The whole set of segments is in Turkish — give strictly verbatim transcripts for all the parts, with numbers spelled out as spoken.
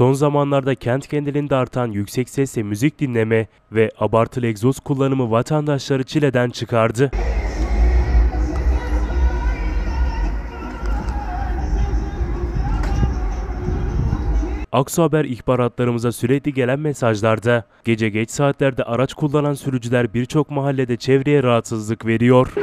Son zamanlarda kent genelinde artan yüksek sesle müzik dinleme ve abartılı egzoz kullanımı vatandaşları çileden çıkardı. Aksu Haber ihbaratlarımıza sürekli gelen mesajlarda gece geç saatlerde araç kullanan sürücüler birçok mahallede çevreye rahatsızlık veriyor.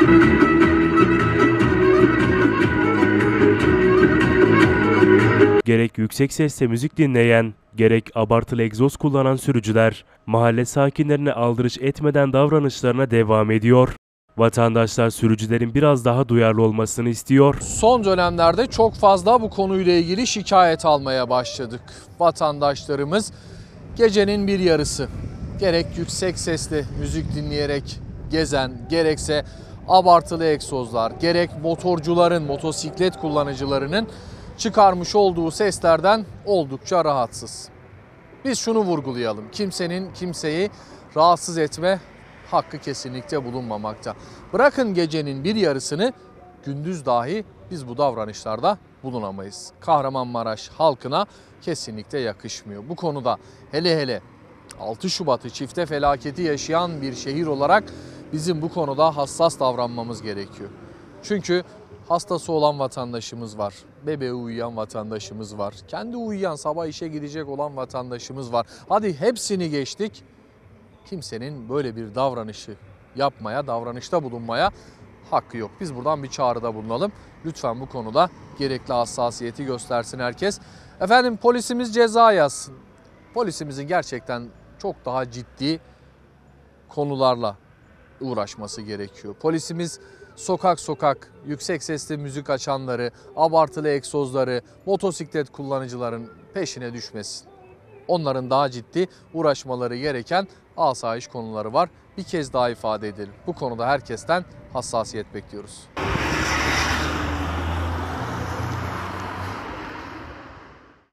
Gerek yüksek sesle müzik dinleyen, gerek abartılı egzoz kullanan sürücüler mahalle sakinlerine aldırış etmeden davranışlarına devam ediyor. Vatandaşlar sürücülerin biraz daha duyarlı olmasını istiyor. Son dönemlerde çok fazla bu konuyla ilgili şikayet almaya başladık. Vatandaşlarımız gecenin bir yarısı gerek yüksek sesli müzik dinleyerek gezen, gerekse abartılı egzozlar, gerek motorcuların, motosiklet kullanıcılarının çıkarmış olduğu seslerden oldukça rahatsız. Biz şunu vurgulayalım: kimsenin kimseyi rahatsız etme hakkı kesinlikle bulunmamakta. Bırakın gecenin bir yarısını, gündüz dahi biz bu davranışlarda bulunamayız. Kahramanmaraş halkına kesinlikle yakışmıyor. Bu konuda hele hele altı Şubat'ı, çifte felaketi yaşayan bir şehir olarak bizim bu konuda hassas davranmamız gerekiyor. Çünkü hastası olan vatandaşımız var, bebeği uyuyan vatandaşımız var, kendi uyuyan sabah işe gidecek olan vatandaşımız var. Hadi hepsini geçtik. Kimsenin böyle bir davranışı yapmaya, davranışta bulunmaya hakkı yok. Biz buradan bir çağrıda bulunalım. Lütfen bu konuda gerekli hassasiyeti göstersin herkes. Efendim, polisimiz ceza yazsın. Polisimizin gerçekten çok daha ciddi konularla uğraşması gerekiyor. Polisimiz sokak sokak yüksek sesli müzik açanları, abartılı egzozları, motosiklet kullanıcıların peşine düşmesin. Onların daha ciddi uğraşmaları gereken asayiş konuları var. Bir kez daha ifade edelim. Bu konuda herkesten hassasiyet bekliyoruz.